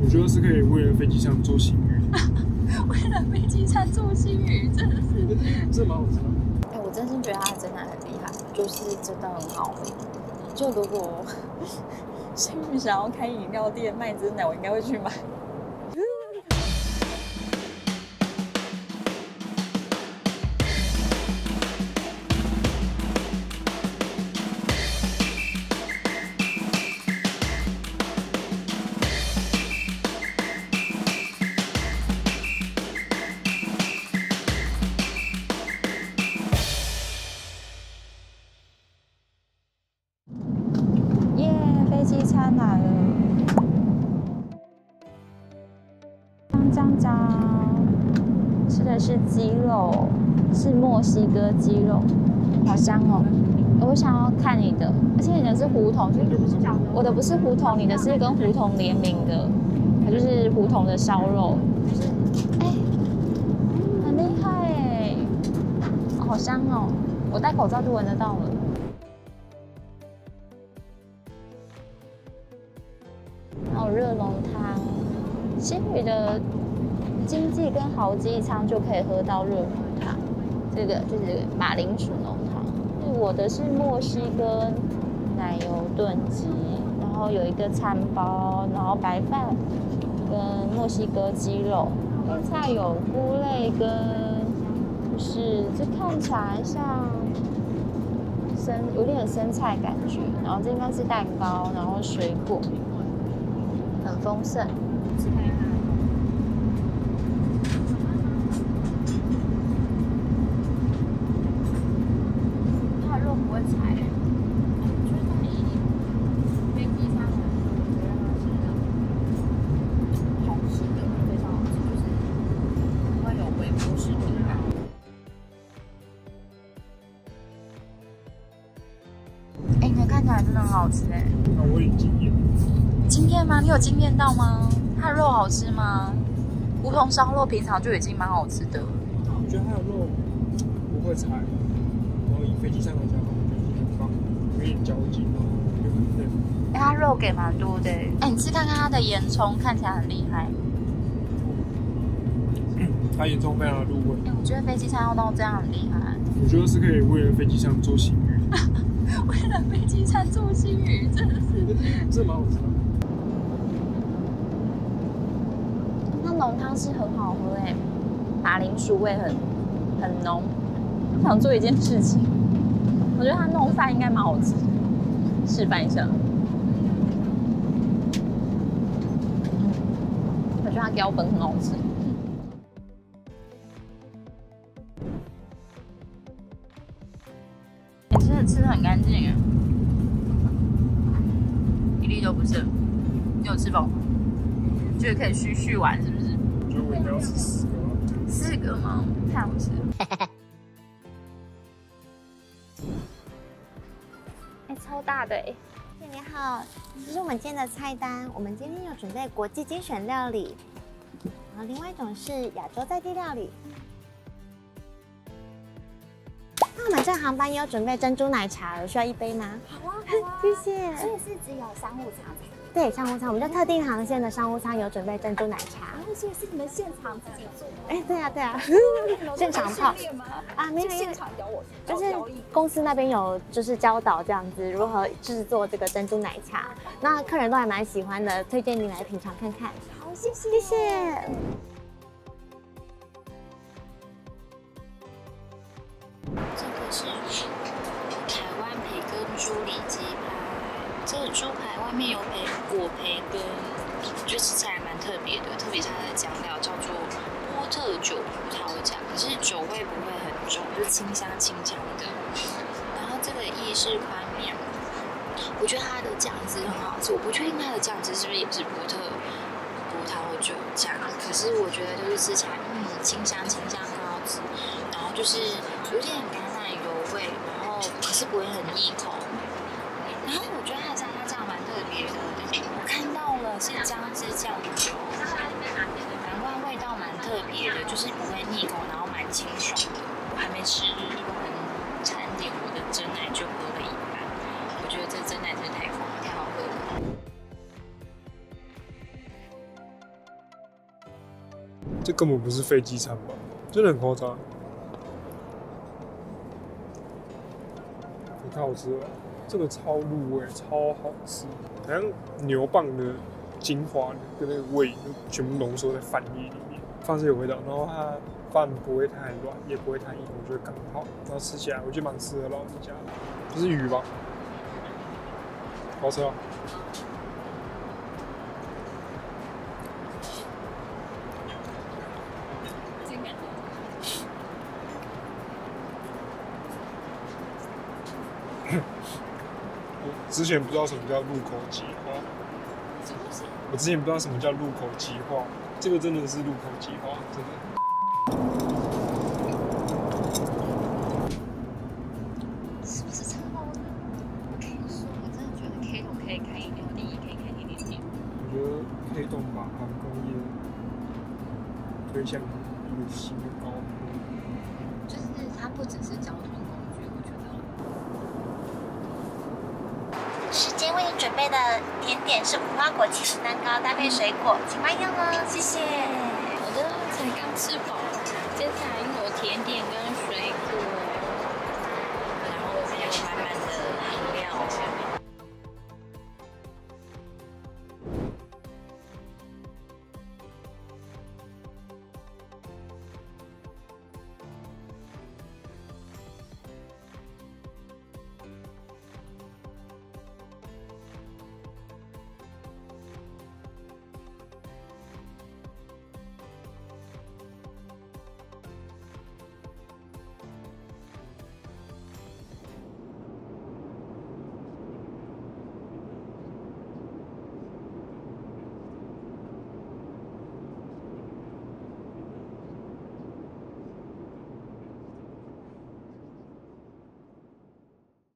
我觉得是可以为了飞机餐做新语。 为了飞机餐做新语，真的是， 这蛮好吃的。 哎，我真心觉得他的真奶很厉害，就是真的很好喝。就如果新宇想要开饮料店卖真奶，我应该会去买。飞机餐来了，吃的是鸡肉，是墨西哥鸡肉，好香哦！我想要看你的，而且你的是胡同，我的不是胡同，你的是跟胡同联名的，它就是胡同的烧肉，哎，很厉害哎，好香哦！我戴口罩就闻得到了。还有热浓汤，新宇的经济跟豪记舱就可以喝到热浓汤，这个就是马铃薯浓汤。我的是墨西哥奶油炖鸡，然后有一个餐包，然后白饭跟墨西哥鸡肉，配菜有菇类跟就是这看起来像有点生菜感觉，然后这应该是蛋糕，然后水果。很丰盛，它的肉不会柴，我觉得以飞机餐来说，我觉得它是好吃的，非常好吃，就是不会有微波食品感。哎，你看起来真的很好吃哎！ 那我已经惊艳了。 惊艳吗？你有惊艳到吗？它的肉好吃吗？胡同烧肉平常就已经蛮好吃的。 我觉得它的肉不会柴，然后以飞机上来讲，我觉得很棒，有点嚼劲，然后又很嫩。 哎，它肉给蛮多的。哎，你吃看看它的盐葱，看起来很厉害。 它盐葱非常的入味。 哎，我觉得飞机餐要到这样很厉害。 我觉得是可以为了飞机餐做新语。 为了飞机餐做新语，真的是， 这蛮好吃的。 浓汤是很好喝哎，马铃薯味很浓。我想做一件事情，我觉得它弄饭应该蛮好吃，示范一下。我觉得它标本很好吃。你吃的很干净哎，一粒都不剩。你有吃饱吗？觉得可以续玩是不是？ 我觉得我应该要吃4个。 4个吗？太好吃了。哎，超大的哎！ 你好，这是我们今天的菜单。我们今天有准备国际精选料理，然后另外一种是亚洲在地料理。那我们这个航班也有准备珍珠奶茶，有需要一杯吗？ 好啊，好啊， 谢谢。 所以是只有商务舱才对，商务舱，我们就特定航线的商务舱有准备珍珠奶茶。 然后所以是你们现场自己做的？ 哎，对啊，对啊，现场泡啊，没有， 现场教我， 就是公司那边有就是教导这样子如何制作这个珍珠奶茶，那客人都还蛮喜欢的，推荐你来品尝看看。 好，谢谢， 谢谢。 这个是台湾培根猪里脊排，这个猪排外面有裹培根，我觉得吃起来蛮特别的，特别是它的酱料叫做波特酒葡萄酱，可是酒味不会很重，就是清香清香的。然后这个意式宽面，我觉得它的酱汁很好吃，我不确定它的酱汁是不是也是波特葡萄酒酱，可是我觉得就是吃起来清香清香很好吃，然后就是有点橄榄油味，然后可是不会很腻口。然后我觉得它的沙拉酱蛮特别的，我看到了是姜汁酱油，难怪味道蛮特别的，就是不会腻口，然后蛮清爽的。我还没吃完餐点，我的珍奶就喝了一半，我觉得这珍奶真的太好喝了。 这根本不是飞机餐吧？真的很夸张。太好吃了，这个超入味，超好吃，好像牛蒡的精华跟那个味就全部浓缩在饭叶里面，饭是有味道，然后它饭不会太软，也不会太硬，我觉得刚好，然后吃起来我觉得蛮适合老人家的。这是鱼吧？好吃啊！我之前不知道什么叫入口即化，我之前不知道什么叫入口即化，这个真的是入口即化，真的。 是不是超好的？我跟你说，我真的觉得 K 董可以开饮料店，也可以开甜点店。 我觉得 K 董把航空业推向一个新的高度， 就是它不只是交通工具，我觉得。 时间为你准备的甜点是无花果起司蛋糕，搭配水果，请慢用哦，谢谢。 我的才刚吃饱，接下来又有甜点跟水果，然后还有满满的饮料。